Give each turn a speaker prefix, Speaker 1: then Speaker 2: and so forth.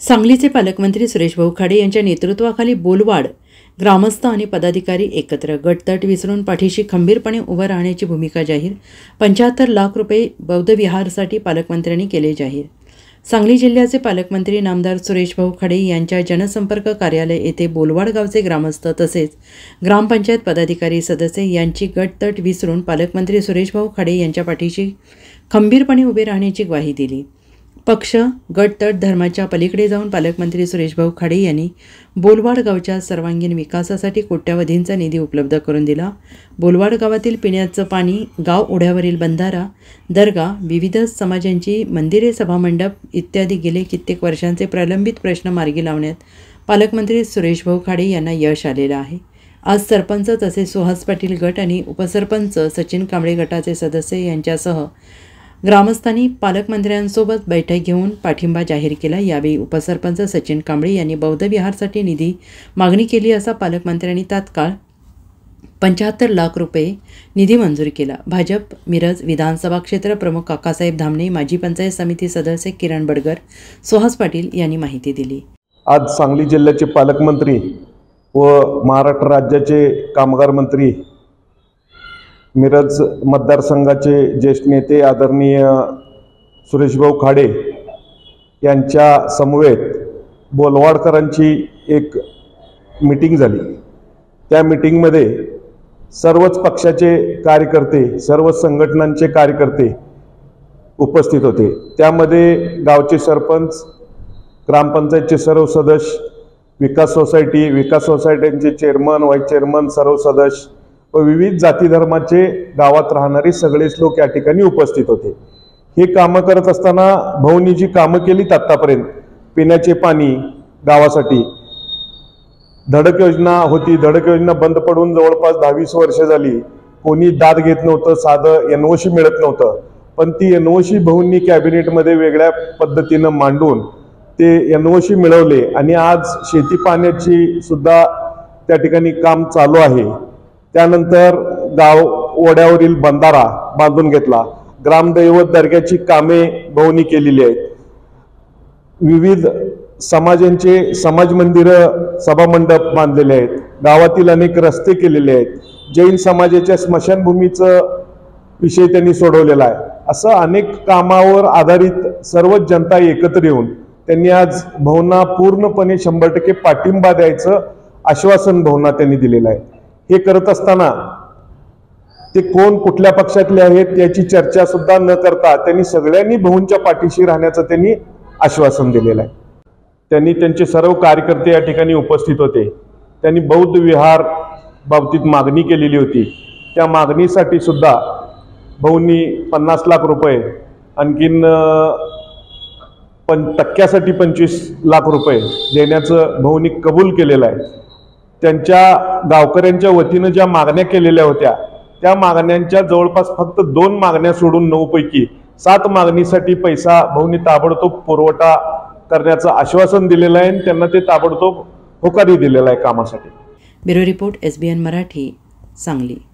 Speaker 1: सांगलीचे पालकमंत्री सुरेश भाऊ खाडे यांच्या नेतृत्वाखाली बोलवाड ग्रामस्थ आणि पदाधिकारी एकत्र गटतट विसरून पाठीशी खंबीरपणे उभं राहण्याची भूमिका जाहीर। 75 लाख रुपये बौद्ध विहारसाठी पालकमंत्र्यांनी केले जाहीर। सांगली जिल्ह्याचे पालकमंत्री नामदार सुरेश भाऊ खाडे यांच्या जनसंपर्क कार्यालय येथे बोलवाड गावचे ग्रामस्थ तसेच ग्रामपंचायत पदाधिकारी सदस्य यांची गटतट विसरून पालकमंत्री सुरेश भाऊ खाडे यांच्या पाठीशी खंबीरपणे उभे राहण्याची ग्वाही दिली। पक्ष गटतट धर्माच्या पलीकडे जाऊन पालकमंत्री सुरेश भाऊ खाडे यांनी बोलवाड गावच्या सर्वांगीण विकासासाठी कोट्यावधींचा निधी उपलब्ध करून दिला। बोलवाड गावातील पिण्याचं पाणी, गाव ओढ्यावरील बंधारा, दर्गा, विविध समाजांची मंदिरे, सभामंडप इत्यादी गेले कित्येक वर्षांचे प्रलंबित प्रश्न मार्गी लावण्यात पालकमंत्री सुरेश भाऊ खाडे यांना यश आलेलं आहे। आज सरपंच तसेच सुहास पाटील गट आणि उपसरपंच सचिन कांबळे गटाचे सदस्य यांच्यासह ग्रामस्थांनी पालकमंत्र्यांसोबत बैठक घेऊन पाठिंबा जाहीर केला। यावेळी उपसरपंच सचिन कांबळे यांनी बौद्ध विहारसाठी निधी मागणी केली असा पालकमंत्र्यांनी तात्काळ 75 लाख रुपये निधी मंजूर केला। भाजप मिरज विधानसभा क्षेत्र प्रमुख काकासाहेब धामणे, माजी पंचायत समिती सदस्य किरण बडगर, सुहास पाटील यांनी माहिती दिली।
Speaker 2: आज सांगली जिल्ह्याचे पालकमंत्री व महाराष्ट्र राज्याचे कामगार मंत्री, मिरज मतदारसंघाचे ज्येष्ठ नेते आदरणीय सुरेशभाऊ खाडे यांच्या समवेत बोलवाडकरांची एक मीटिंग झाली। त्या मीटिंगमध्ये सर्वच पक्षाचे कार्यकर्ते, सर्व संघटनांचे कार्यकर्ते उपस्थित होते। त्यामध्ये गावचे सरपंच, ग्रामपंचायतचे सर्व सदस्य, विकास सोसायट्यांचे चेअरमन, व्हाईस चेअरमन, सर्व सदस्य व विविध जाती धर्माचे गावात राहणारे सगळेच लोक या ठिकाणी उपस्थित होते। हे कामं करत असताना भाऊंनी जी कामं केलीत आतापर्यंत, पिण्याचे पाणी गावासाठी धडक योजना होती, धडक योजना बंद पडून जवळपास 10-20 वर्ष झाली। कोणी दाद घेत नव्हतं, साधं एनओसी मिळत नव्हतं, पण ती एनओसी भाऊंनी कॅबिनेटमध्ये वेगळ्या पद्धतीनं मांडून ते एनओसी मिळवले आणि आज शेती पाण्याची सुद्धा त्या ठिकाणी काम चालू आहे। त्यानंतर गाव ओढ्यावरील बंधारा बांधून घेतला, ग्रामदैवत दर्ग्याची कामे भाऊंनी केलेली आहेत, विविध समाजांचे समाज मंदिरं, सभामंडप बांधलेले आहेत, गावातील अनेक रस्ते केलेले आहेत, जैन समाजाच्या स्मशानभूमीचं विषय त्यांनी सोडवलेला आहे। असं अनेक कामावर आधारित सर्वच जनता एकत्र येऊन त्यांनी आज भाऊंना पूर्णपणे 100% पाठिंबा द्यायचं आश्वासन भाऊंना त्यांनी दिलेलं आहे। हे करत असताना ते कोण कुठल्या पक्षातले आहेत याची चर्चा सुद्धा न करता त्यांनी सगळ्यांनी भाऊंच्या पाठीशी राहण्याचं त्यांनी आश्वासन दिलेलं आहे। त्यांनी त्यांचे सर्व कार्यकर्ते या ठिकाणी उपस्थित होते। त्यांनी बौद्ध विहार बाबतीत मागणी केलेली होती। त्या मागणीसाठी सुद्धा भाऊंनी 50 लाख रुपये, आणखीन टक्क्यासाठी 25 लाख रुपये देण्याचं भाऊंनी कबूल केलेलं आहे। त्यांच्या गावकऱ्यांच्या वतीनं ज्या मागण्या केलेल्या होत्या त्या मागण्यांच्या जवळपास फक्त 2 मागण्या सोडून 9 पैकी 7 मागणीसाठी पैसा भाऊंनी ताबडतोब पुरवठा करण्याचं आश्वासन दिलेलं आहे आणि त्यांना ते ताबडतोब होकारही दिलेला आहे कामासाठी।
Speaker 1: Bureau report SBN Marathi, Sangli.